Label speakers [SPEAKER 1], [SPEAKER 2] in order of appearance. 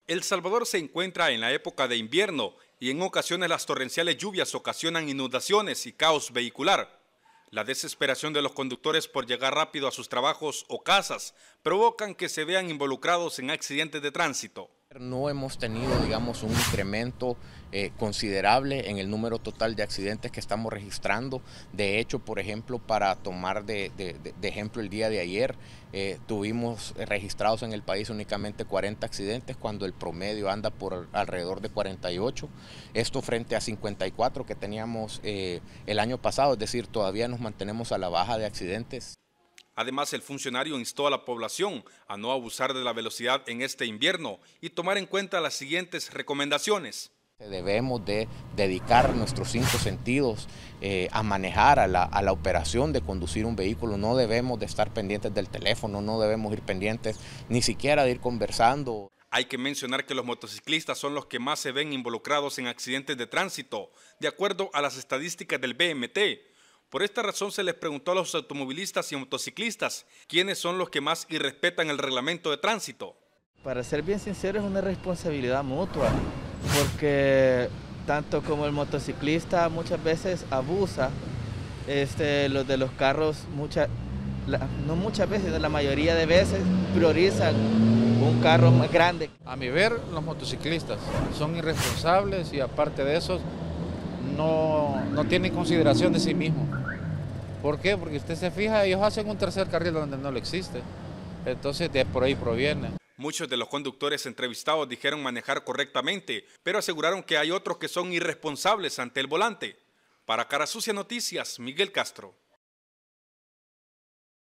[SPEAKER 1] El Salvador se encuentra en la época de invierno y en ocasiones las torrenciales lluvias ocasionan inundaciones y caos vehicular. La desesperación de los conductores por llegar rápido a sus trabajos o casas provocan que se vean involucrados en accidentes de tránsito.
[SPEAKER 2] No hemos tenido, digamos, un incremento considerable en el número total de accidentes que estamos registrando. De hecho, por ejemplo, para tomar de ejemplo el día de ayer, tuvimos registrados en el país únicamente 40 accidentes cuando el promedio anda por alrededor de 48. Esto frente a 54 que teníamos el año pasado, es decir, todavía nos mantenemos a la baja de accidentes.
[SPEAKER 1] Además, el funcionario instó a la población a no abusar de la velocidad en este invierno y tomar en cuenta las siguientes recomendaciones.
[SPEAKER 2] Debemos de dedicar nuestros 5 sentidos a manejar, a la operación de conducir un vehículo. No debemos de estar pendientes del teléfono, no debemos ir pendientes ni siquiera de ir conversando.
[SPEAKER 1] Hay que mencionar que los motociclistas son los que más se ven involucrados en accidentes de tránsito, de acuerdo a las estadísticas del BMT. Por esta razón se les preguntó a los automovilistas y motociclistas quiénes son los que más irrespetan el reglamento de tránsito.
[SPEAKER 3] Para ser bien sincero, es una responsabilidad mutua, porque tanto como el motociclista muchas veces abusa, los de los carros, no muchas veces, la mayoría de veces priorizan un carro más grande.
[SPEAKER 4] A mi ver, los motociclistas son irresponsables y aparte de eso, no tienen consideración de sí mismos. ¿Por qué? Porque usted se fija, ellos hacen un tercer carril donde no lo existe. Entonces, de por ahí proviene.
[SPEAKER 1] Muchos de los conductores entrevistados dijeron manejar correctamente, pero aseguraron que hay otros que son irresponsables ante el volante. Para Cara Sucia Noticias, Miguel Castro.